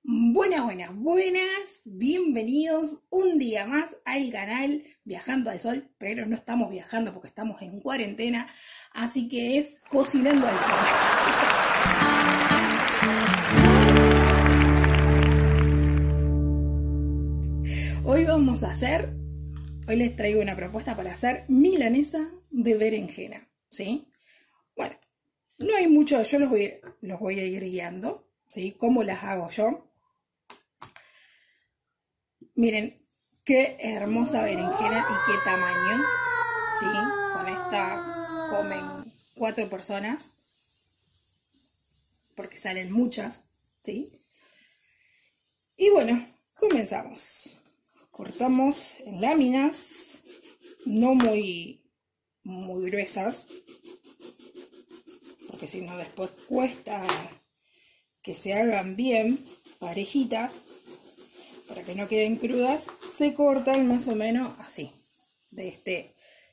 Buenas, bienvenidos un día más al canal Viajando al Sol, pero no estamos viajando porque estamos en cuarentena, así que es Cocinando al Sol. Hoy les traigo una propuesta para hacer milanesa de berenjena, ¿sí? Bueno, no hay mucho, yo los voy a ir guiando, ¿sí? ¿Cómo las hago yo? Miren qué hermosa berenjena y qué tamaño, ¿sí? Con esta comen 4 personas, porque salen muchas, ¿sí? Y bueno, comenzamos. Cortamos en láminas, no muy gruesas, porque si no después cuesta que se hagan bien parejitas. Para que no queden crudas, se cortan más o menos así, de este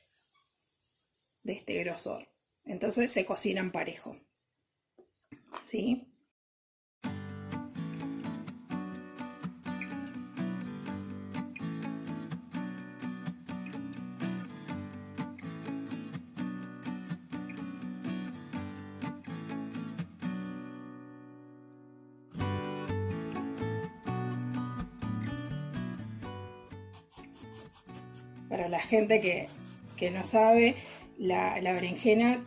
grosor. Entonces se cocinan parejo, ¿sí? Para la gente que no sabe, la berenjena,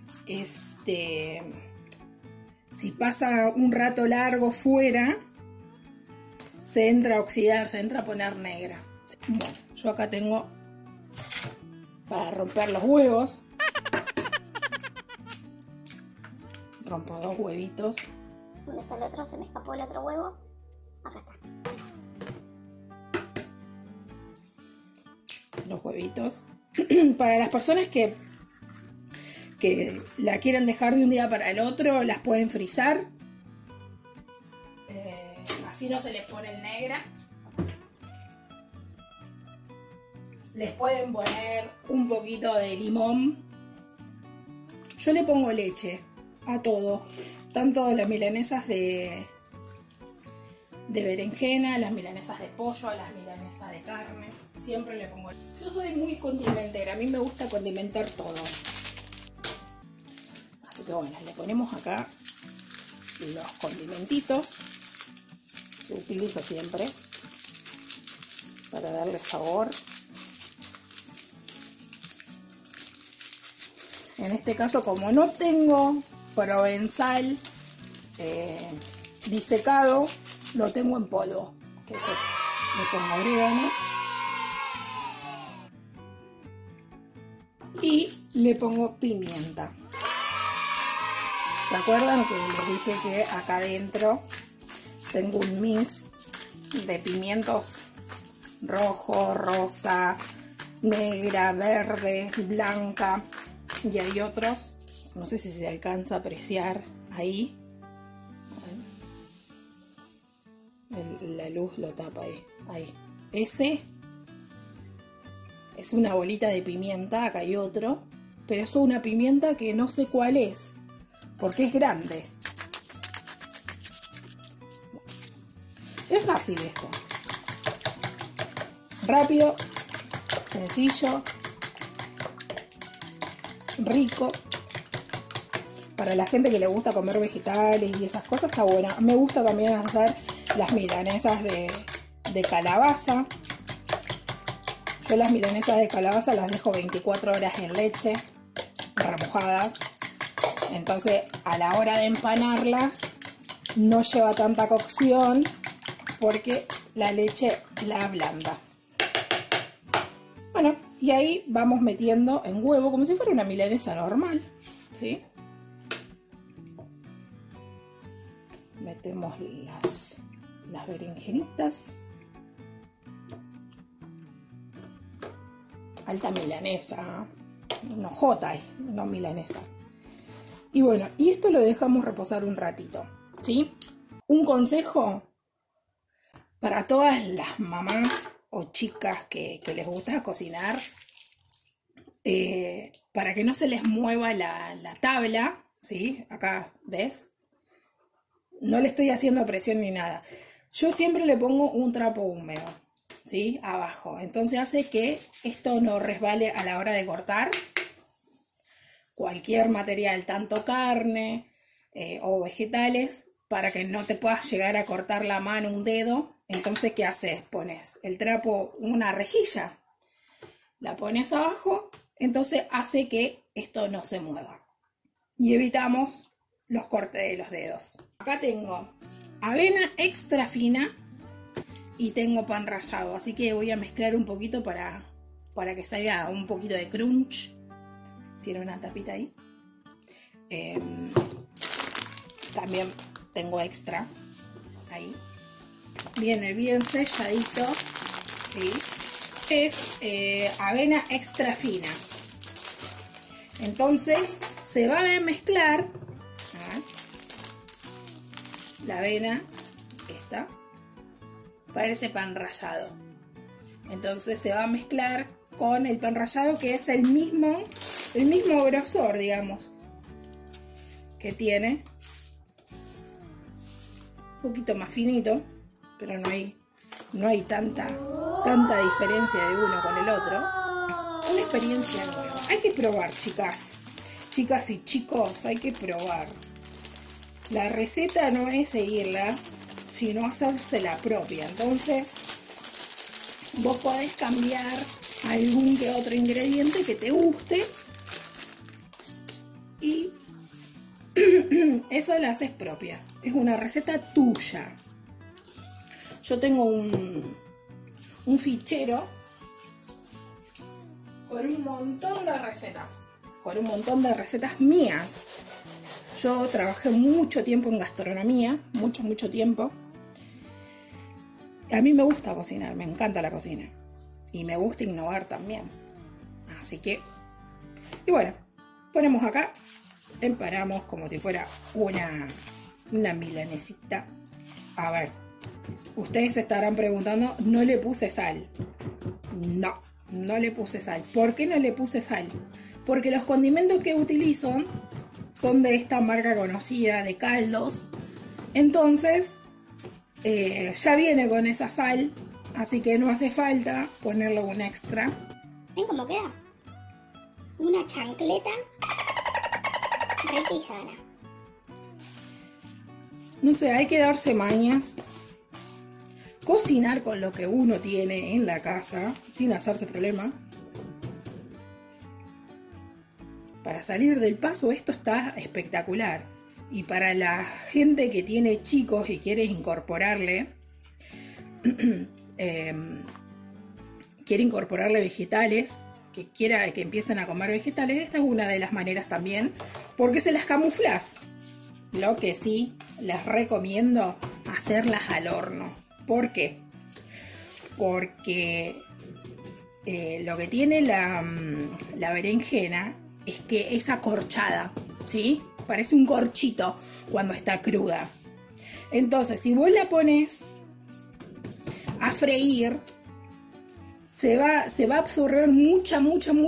si pasa un rato largo fuera, se entra a oxidar, se entra a poner negra. Bueno, yo acá tengo para romper los huevos. Rompo 2 huevitos. ¿Dónde está el otro? Se me escapó el otro huevo. Acá está. Los huevitos. Para las personas que la quieren dejar de un día para el otro, las pueden frizar. Así no se les pone el negra. Les pueden poner un poquito de limón. Yo le pongo leche a todo, tanto las milanesas de berenjena, las milanesas de pollo, las milanesas de carne, siempre le pongo. Yo soy muy condimentera, a mí me gusta condimentar todo. Así que bueno, le ponemos acá los condimentitos que utilizo siempre para darle sabor. En este caso, como no tengo provenzal disecado, lo tengo en polvo, que es le pongo orégano y le pongo pimienta. ¿Se acuerdan que les dije que acá adentro tengo un mix de pimientos rojo, rosa, negra, verde, blanca, y hay otros, no sé si se alcanza a apreciar ahí. La luz lo tapa ahí. Ese es una bolita de pimienta, acá hay otro, pero es una pimienta que no sé cuál es, porque es grande. Es fácil esto. Rápido, sencillo, rico. Para la gente que le gusta comer vegetales y esas cosas está buena. Me gusta también hacer las milanesas de calabaza. Yo las milanesas de calabaza las dejo 24 horas en leche, remojadas. Entonces a la hora de empanarlas no lleva tanta cocción porque la leche la ablanda. Bueno, y ahí vamos metiendo en huevo como si fuera una milanesa normal, ¿sí? Metemos las berenjenitas. Alta milanesa, no jota, no milanesa. Y bueno, y esto lo dejamos reposar un ratito, ¿sí? Un consejo para todas las mamás o chicas que les gusta cocinar, para que no se les mueva la tabla, ¿sí? Acá, ¿ves? No le estoy haciendo presión ni nada. Yo siempre le pongo un trapo húmedo, ¿sí? Abajo. Entonces hace que esto no resbale a la hora de cortar cualquier material, tanto carne o vegetales, para que no te puedas llegar a cortar la mano, un dedo. Entonces, ¿qué haces? Pones el trapo, una rejilla, la pones abajo, entonces hace que esto no se mueva. Y evitamos los cortes de los dedos. Acá tengo avena extra fina y tengo pan rallado, así que voy a mezclar un poquito para que salga un poquito de crunch. Tiene una tapita ahí. También tengo extra ahí. Viene bien selladito, ¿sí? Es avena extra fina. Entonces se va a mezclar la avena esta parece pan rallado. Entonces se va a mezclar con el pan rallado, que es el mismo grosor, digamos, que tiene. Un poquito más finito, pero no hay tanta diferencia de uno con el otro. Una experiencia nueva. Hay que probar, chicas y chicos, hay que probar. La receta no es seguirla, sino hacerse la propia. Entonces, vos podés cambiar algún que otro ingrediente que te guste y eso la haces propia. Es una receta tuya. Yo tengo un fichero con un montón de recetas. Con un montón de recetas mías. Yo trabajé mucho tiempo en gastronomía. Mucho tiempo. A mí me gusta cocinar. Me encanta la cocina. Y me gusta innovar también. Así que... Y bueno, ponemos acá. Emparamos como si fuera una milanesita. A ver, ustedes se estarán preguntando, no le puse sal. No le puse sal. ¿Por qué no le puse sal? Porque los condimentos que utilizo son de esta marca conocida de caldos. Entonces, ya viene con esa sal. Así que no hace falta ponerle un extra. ¿Ven cómo queda? Una chancleta rica y sana. No sé, hay que darse mañas. Cocinar con lo que uno tiene en la casa, sin hacerse problema. Para salir del paso, esto está espectacular. Y para la gente que tiene chicos y quiere incorporarle, vegetales, que empiecen a comer vegetales, esta es una de las maneras también, porque se las camuflas. Lo que sí les recomiendo, hacerlas al horno. ¿Por qué? Porque lo que tiene la berenjena es que es acorchada, ¿sí? Parece un corchito cuando está cruda. Entonces, si vos la pones a freír, se va a absorber mucho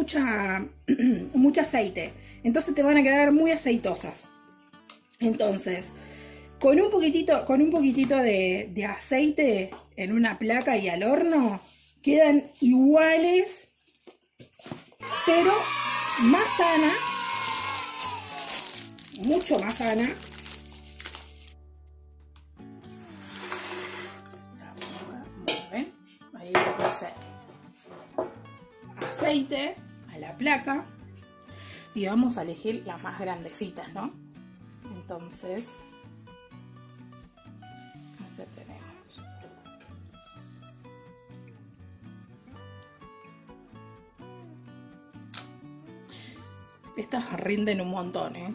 aceite. Entonces te van a quedar muy aceitosas. Entonces, con un poquitito de aceite en una placa y al horno, quedan iguales, pero más sana, mucho más sana. Ahí le puse aceite a la placa y vamos a elegir las más grandecitas, ¿no? Entonces, acá tenemos. Estas rinden un montón, ¿eh?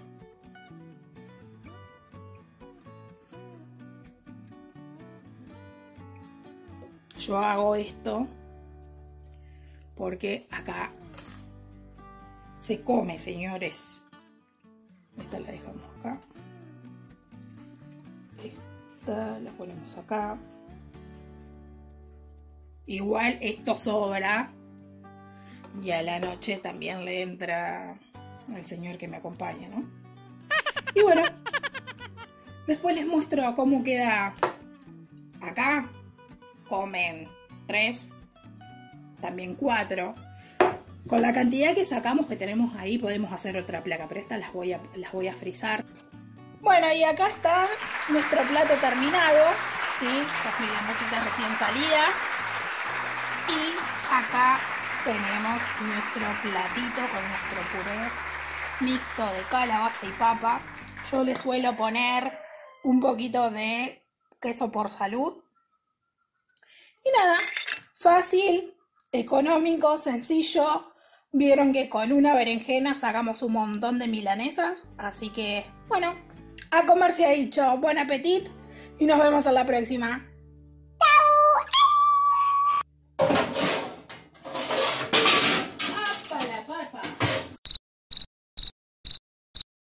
Yo hago esto porque acá se come, señores. Esta la dejamos acá. Esta la ponemos acá. Igual esto sobra. Y a la noche también le entra al señor que me acompaña, ¿no? Y bueno, después les muestro cómo queda Acá comen 3, también 4. Con la cantidad que sacamos que tenemos ahí podemos hacer otra placa, pero estas las voy a frizar. Bueno, y acá está nuestro plato terminado, ¿sí? Las milanesitas recién salidas. Y acá tenemos nuestro platito con nuestro puré mixto de calabaza y papa. Yo le suelo poner un poquito de queso por salud. Y nada, fácil, económico, sencillo. Vieron que con una berenjena sacamos un montón de milanesas. Así que, bueno, a comer se ha dicho. Buen apetito y nos vemos en la próxima.